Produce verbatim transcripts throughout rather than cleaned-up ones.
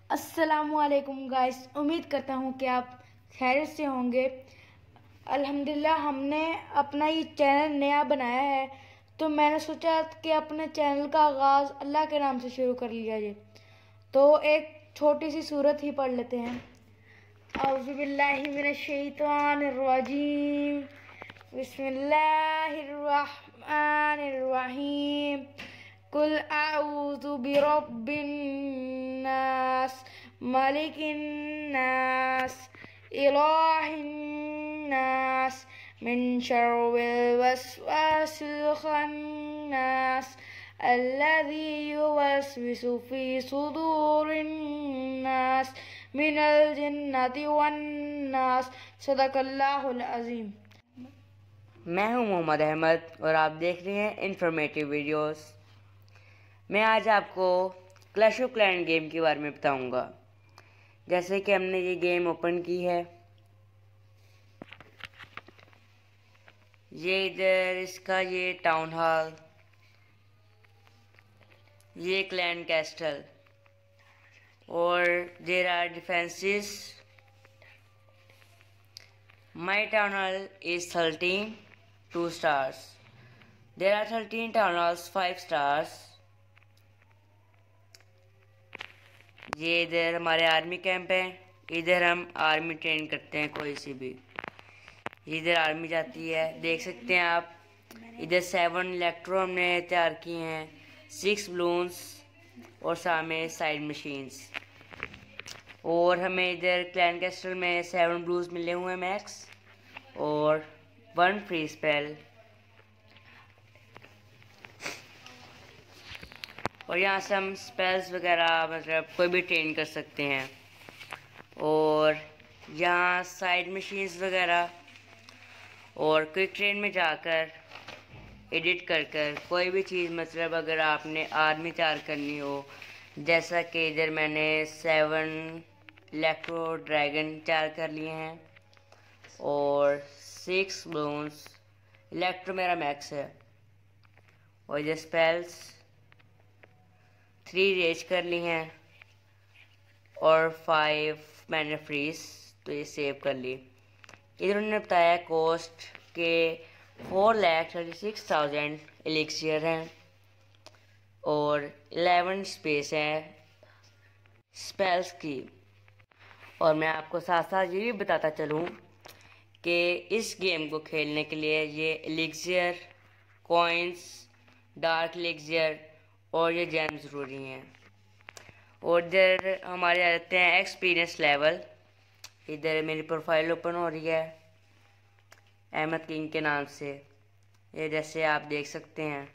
अस्सलामुअलैकुम गाइस, उम्मीद करता हूँ कि आप खैरियत से होंगे। अल्हम्दुलिल्लाह हमने अपना ये चैनल नया बनाया है, तो मैंने सोचा कि अपने चैनल का आगाज़ अल्लाह के नाम से शुरू कर लिया जाए। तो एक छोटी सी सूरत ही पढ़ लेते हैं। औज़ु बिल्लाहि मिनश शैतानिर रजीम, बिस्मिल्लाहिर रहमानिर रहीम। कुल आऊज़ु बिरब्बिन नास, मलिकिन नास, इलाहिन नास, मिन शर्रिल वस्वासिल खन्नास, अल्लज़ी युवस्विसु फी सुदूरिन नास, मिनल जिन्नति वन्नास। सदक़ल्लाहुल अज़ीम। मैं हूं मोहम्मद अहमद और आप देख रहे हैं इंफॉर्मेटिव वीडियोस। मैं आज आपको क्लैश ऑफ क्लैंस गेम के बारे में बताऊंगा। जैसे कि हमने ये गेम ओपन की है, ये इधर इसका ये टाउन हॉल, ये क्लैन कैस्टल और there are defences. My town hall is thirteen two stars. There are thirteen town halls five stars. ये इधर हमारे आर्मी कैंप है, इधर हम आर्मी ट्रेन करते हैं कोई सी भी। इधर आर्मी जाती है, देख सकते हैं आप। इधर सेवन इलेक्ट्रो हमने तैयार किए हैं, सिक्स बलून्स और सामने साइड मशीन्स। और हमें इधर क्लैन कैस्टल में सेवन ब्लूज मिले हुए हैं मैक्स और वन फ्री स्पेल। और यहाँ से हम स्पेल्स वगैरह मतलब कोई भी ट्रेन कर सकते हैं। और यहाँ साइड मशीन्स वगैरह और क्विक ट्रेन में जाकर एडिट कर कर कोई भी चीज़ मतलब अगर आपने आर्मी तैयार करनी हो, जैसा कि इधर मैंने सेवन इलेक्ट्रो ड्रैगन तैयार कर लिए हैं और सिक्स बलून्स। इलेक्ट्रो मेरा मैक्स है और इधर स्पेल्स थ्री रेज कर ली हैं और फाइव मैंने फ्रीज, तो ये सेव कर ली। इधर उन्होंने बताया कॉस्ट के four lakh thirty six thousand elixir हैं और इलेवन स्पेस है स्पेल्स की। और मैं आपको साथ साथ ये भी बताता चलूँ कि इस गेम को खेलने के लिए ये एलिक्सियर, कॉइन्स, डार्क एलिक्सियर और ये जेम ज़रूरी हैं। और इधर हमारे आ जाते हैं एक्सपीरियंस लेवल। इधर मेरी प्रोफाइल ओपन हो रही है अहमद किंग के नाम से, ये जैसे आप देख सकते हैं।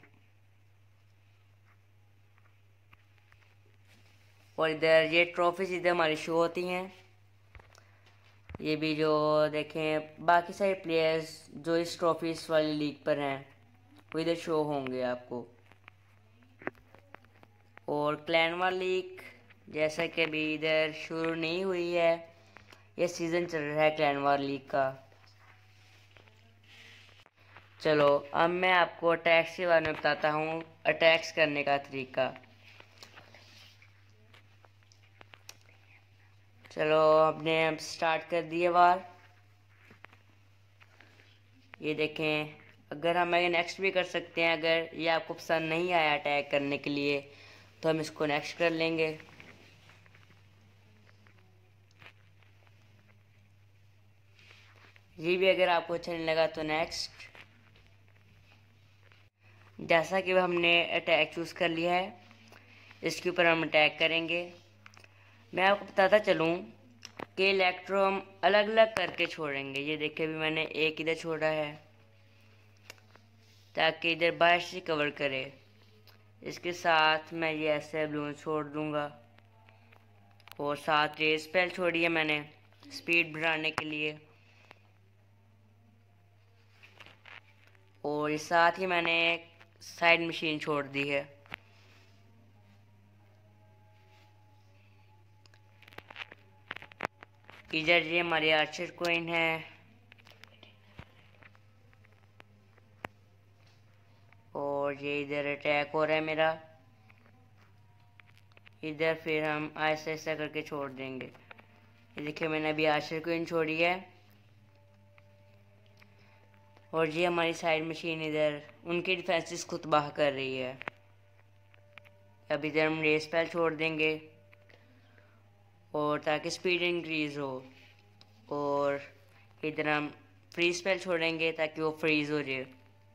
और इधर ये ट्रॉफीज इधर हमारी शो होती हैं। ये भी जो देखें बाकी सारे प्लेयर्स जो इस ट्रॉफीज वाली लीग पर हैं वो इधर शो होंगे आपको। और क्लैन वार लीग जैसा कि अभी इधर शुरू नहीं हुई है, ये सीज़न चल रहा है क्लैन वार लीग का। चलो अब मैं आपको अटैक्स के बारे में बताता हूँ, अटैक्स करने का तरीका। चलो हमने अब स्टार्ट कर दिए वार। ये देखें, अगर हम आगे नेक्स्ट भी कर सकते हैं। अगर ये आपको पसंद नहीं आया अटैक करने के लिए तो हम इसको नेक्स्ट कर लेंगे। ये भी अगर आपको अच्छा नहीं लगा तो नेक्स्ट। जैसा कि हमने अटैक चूज़ कर लिया है, इसके ऊपर हम अटैक करेंगे। मैं आपको बताता चलूँ कि इलेक्ट्रो हम अलग अलग करके छोड़ेंगे। ये देखिए भी मैंने एक इधर छोड़ा है ताकि इधर बाहर से कवर करे। इसके साथ मैं ये ऐसे बलून छोड़ दूंगा और साथ रेस स्पेल छोड़ी है मैंने स्पीड बढ़ाने के लिए। और साथ ही मैंने साइड मशीन छोड़ दी है। इधर ये हमारी आर्चर कोइन है और ये इधर अटैक हो रहा है मेरा। इधर फिर हम आहिस्ता आहिस्ता करके छोड़ देंगे। ये देखिए मैंने अभी आशिर को इन छोड़ी है और ये हमारी साइड मशीन इधर उनके डिफेंसेस को तबाह कर रही है। अब इधर हम रेस स्पेल छोड़ देंगे और ताकि स्पीड इंक्रीज हो, और इधर हम फ्रीज स्पेल छोड़ेंगे ताकि वो फ्रीज हो जाए,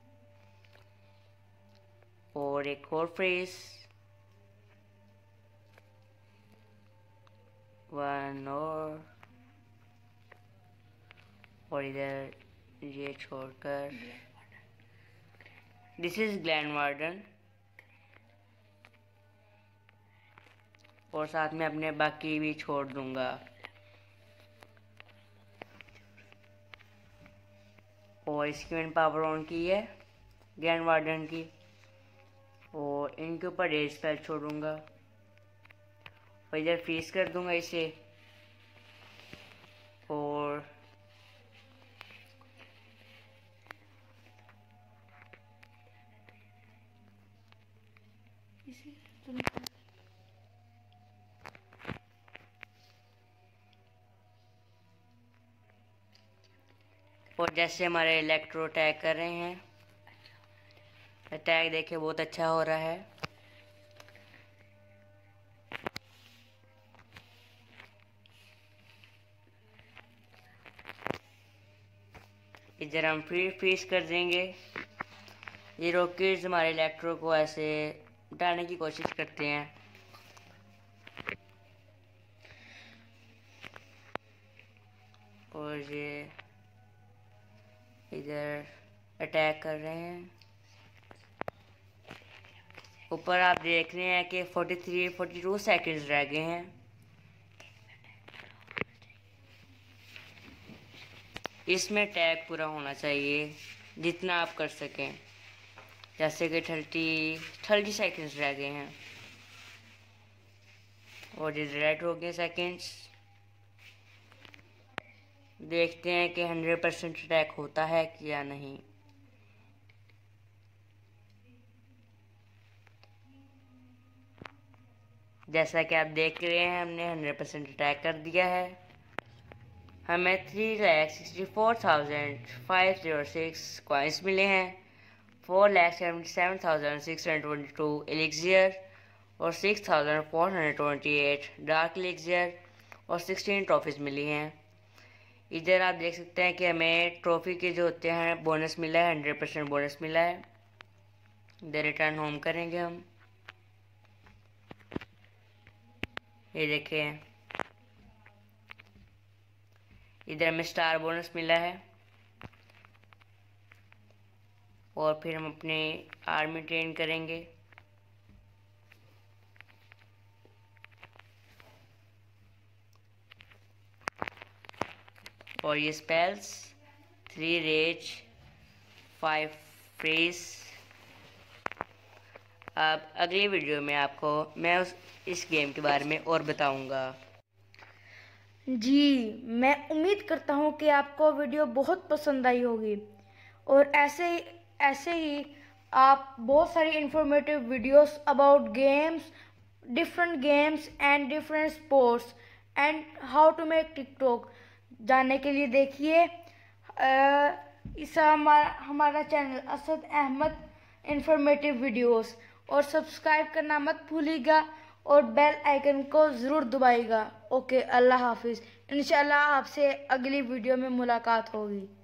और एक और फ्रीज, वन और और इधर ये छोड़कर दिस इज ग्लैनवार्डन, और साथ में अपने बाकी भी छोड़ दूंगा। और इसकी मैंने पावर ऑन की है ग्लैनवार्डन की, और इनके ऊपर रेज स्पेल छोड़ूंगा और इधर फ्रीज कर दूंगा इसे। और और जैसे हमारे इलेक्ट्रो अटैक कर रहे हैं, अटैक देखिए बहुत अच्छा हो रहा है। इधर हम फ्री फ्रीज कर देंगे। ये रॉकेट्स हमारे इलेक्ट्रो को ऐसे उठाने की कोशिश करते हैं, और ये इधर अटैक कर रहे हैं। ऊपर आप देख रहे हैं कि तैंतालीस बयालीस सेकंड्स रह गए हैं। इसमें टैग पूरा होना चाहिए जितना आप कर सकें, जैसे कि तीस तीस सेकंड्स रह गए हैं और ये रेड हो गए सेकंड्स। देखते हैं कि हंड्रेड परसेंट अटैक होता है कि या नहीं। जैसा कि आप देख रहे हैं हमने हंड्रेड परसेंट अटैक कर दिया है। हमें three lakh sixty four thousand five zero six coins मिले हैं, four lakh seventy seven thousand six hundred twenty two elixir और six thousand four hundred twenty eight dark elixir और सिक्सटीन ट्रॉफीज मिली हैं। इधर आप देख सकते हैं कि हमें ट्रॉफी के जो होते हैं बोनस मिला है, हंड्रेड परसेंट बोनस मिला है। इधर रिटर्न होम करेंगे हम। ये देखें इधर हमें स्टार बोनस मिला है, और फिर हम अपनी आर्मी ट्रेन करेंगे। और ये spells three rage five freeze. अब अगली वीडियो में आपको मैं उस इस गेम के बारे में और बताऊंगा। जी, मैं उम्मीद करता हूँ कि आपको वीडियो बहुत पसंद आई होगी, और ऐसे ही ऐसे ही आप बहुत सारी informative videos about games, different games and different sports and how to make TikTok जानने के लिए देखिए इस हमारा हमारा channel Asad Ahmed informative videos, और सब्सक्राइब करना मत भूलिएगा और बेल आइकन को ज़रूर दबाइएगा। ओके, अल्लाह हाफिज़। इंशाल्लाह आपसे अगली वीडियो में मुलाकात होगी।